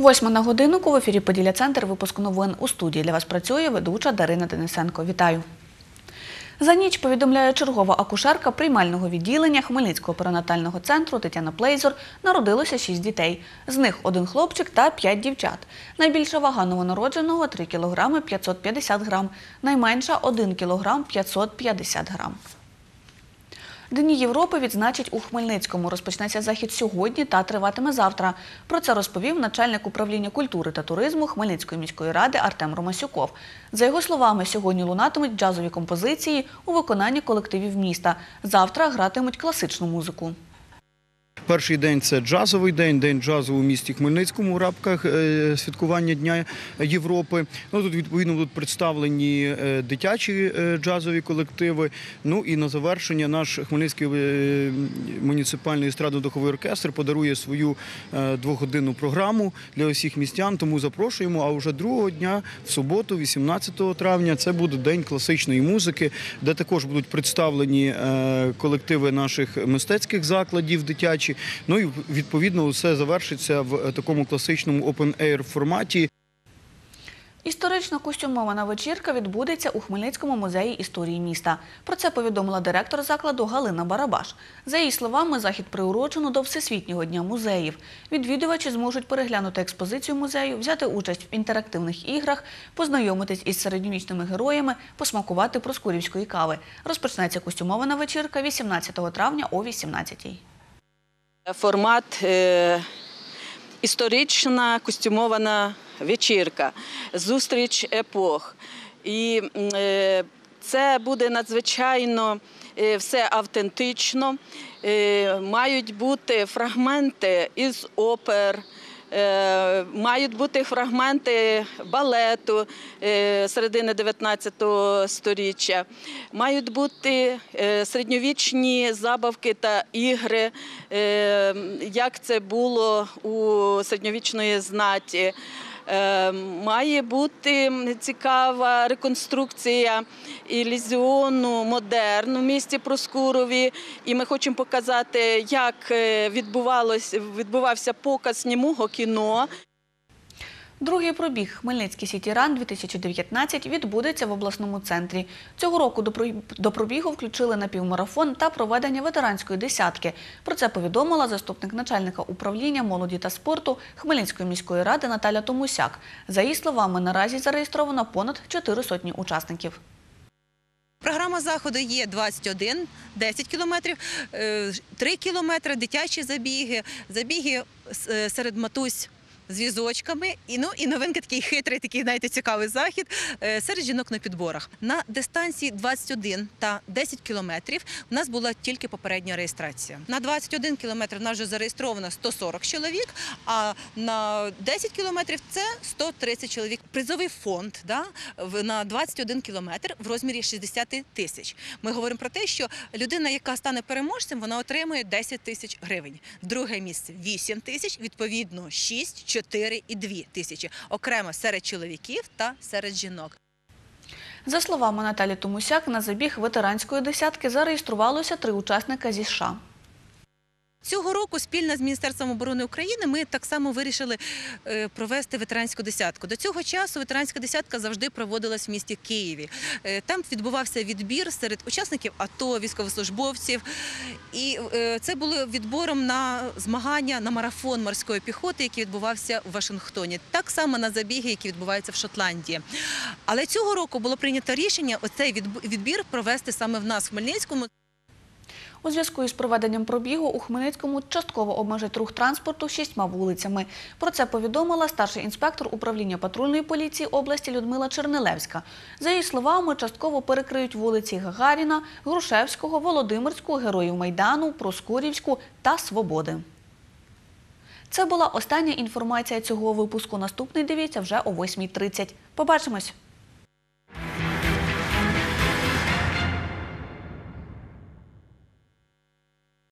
8 на годиннику в ефірі «Поділля-центр», випуск новин. У студії для вас працює ведуча Дарина Денисенко. Вітаю. За ніч, повідомляє чергова акушерка приймального відділення Хмельницького перинатального центру Тетяна Плейзор, народилося 6 дітей. З них 1 хлопчик та 5 дівчат. Найбільша вага новонародженого – 3 кг 550 грам, найменша – 1 кг 550 грам. Дні Європи відзначать у Хмельницькому. Розпочнеться захід сьогодні та триватиме завтра. Про це розповів начальник управління культури та туризму Хмельницької міської ради Артем Ромасюков. За його словами, сьогодні лунатимуть джазові композиції у виконанні колективів міста. Завтра гратимуть класичну музику. Перший день – це джазовий день, день джазу у місті Хмельницькому в рамках святкування Дня Європи. Тут, відповідно, будуть представлені дитячі джазові колективи. І на завершення наш Хмельницький муніципальний естрадно-духовий оркестр подарує свою 2-годинну програму для усіх містян, тому запрошуємо. А вже другого дня, в суботу, 18 травня, це буде День класичної музики, де також будуть представлені колективи наших мистецьких закладів дитячі. І, відповідно, все завершиться в такому класичному open-air форматі. Історично костюмована вечірка відбудеться у Хмельницькому музеї історії міста. Про це повідомила директор закладу Галина Барабаш. За її словами, захід приурочено до Всесвітнього дня музеїв. Відвідувачі зможуть переглянути експозицію музею, взяти участь в інтерактивних іграх, познайомитись із середньовічними героями, посмакувати проскурівської кави. Розпочнеться костюмована вечірка 18 травня о 18-й. Формат історична костюмована вечірка, зустріч епох. І це буде надзвичайно все автентично. Мають бути фрагменти із опер, мають бути фрагменти балету середини 19 століття, мають бути середньовічні забавки та ігри, як це було у середньовічної знаті. Має бути цікава реконструкція ілюзіону модерну в місті Проскурові. І ми хочемо показати, як відбувався показ німого кіно. Другий пробіг «Хмельницький Сіті-Ран-2019» відбудеться в обласному центрі. Цього року до пробігу включили напівмарафон та проведення ветеранської десятки. Про це повідомила заступник начальника управління молоді та спорту Хмельницької міської ради Наталя Томусяк. За її словами, наразі зареєстровано понад 400 учасників. Програма заходу є 21, 10 кілометрів, 3 кілометри, дитячі забіги, забіги серед матусь з візочками і новинка, такий хитрий, такий, знаєте, цікавий захід серед жінок на підборах. На дистанції 21 та 10 кілометрів у нас була тільки попередня реєстрація. На 21 кілометр у нас вже зареєстровано 140 чоловік, а на 10 кілометрів це 130 чоловік. Призовий фонд на 21 кілометр в розмірі 60 тисяч. Ми говоримо про те, що людина, яка стане переможцем, вона отримує 10 тисяч гривень. Друге місце – 8 тисяч, відповідно 6, 4 і 2 тисячі. Окремо серед чоловіків та серед жінок. За словами Наталі Томусяк, на забіг ветеранської десятки зареєструвалося 3 учасника зі США. Цього року спільно з Міністерством оборони України ми так само вирішили провести ветеранську десятку. До цього часу ветеранська десятка завжди проводилась в місті Києві. Там відбувався відбір серед учасників АТО, військовослужбовців. І це було відбором на змагання, на марафон морської піхоти, який відбувався у Вашингтоні. Так само на забіги, які відбуваються в Шотландії. Але цього року було прийнято рішення оцей відбір провести саме в нас, в Хмельницькому. У зв'язку із проведенням пробігу у Хмельницькому частково обмежать рух транспорту 6 вулицями. Про це повідомила старший інспектор управління патрульної поліції області Людмила Чернилевська. За її словами, частково перекриють вулиці Гагаріна, Грушевського, Володимирську, Героїв Майдану, Проскурівську та Свободи. Це була остання інформація цього випуску. Наступний дивіться вже о 8:30. Побачимось!